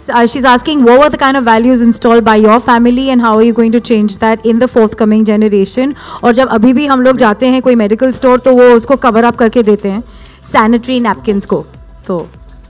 she's asking, what were the kind of values installed by your family and how are you going to change that in the forthcoming generation? और जब अभी भी हम लोग जाते हैं कोई medical store तो वो उसको cover up करके देते हैं sanitary napkins को तो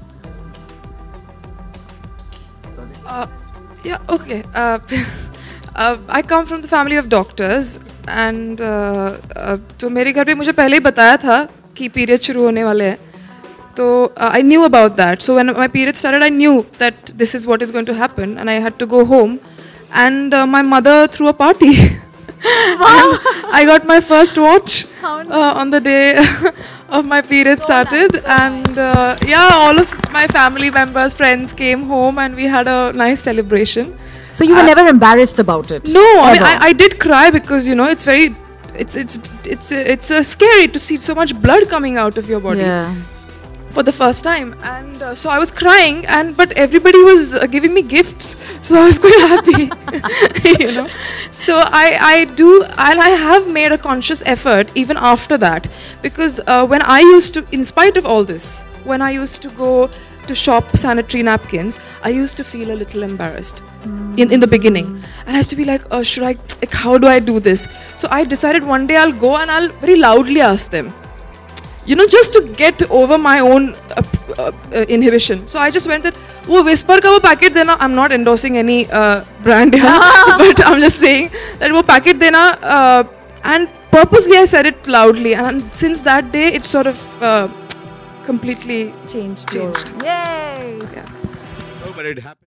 yeah, okay. I come from the family of doctors and तो मेरे घर पे मुझे पहले ही बताया था कि period शुरू होने वाले हैं. So I knew about that. So when my period started, I knew that this is what is going to happen, and I had to go home. And my mother threw a party. Wow. I got my first watch on the day of my period started, and yeah, all of my family members, friends came home, and we had a nice celebration. So you were never embarrassed about it? No, I mean I did cry because it's very, it's scary to see so much blood coming out of your body. Yeah. For the first time, and so I was crying, but everybody was giving me gifts, so I was quite happy. So I have made a conscious effort even after that, because when I used to, in spite of all this, when I used to go to shop sanitary napkins, I used to feel a little embarrassed in the beginning, and I used to be like, oh, should I, like, how do I do this? So I decided one day I'll go and I'll very loudly ask them, just to get over my own inhibition. So I just went and said, "वो Whisper का वो packet देना." I'm not endorsing any brand here, but I'm just saying that वो packet देना. And purposely I said it loudly, and since that day it sort of completely changed. Yay! Yeah. No, but it happened.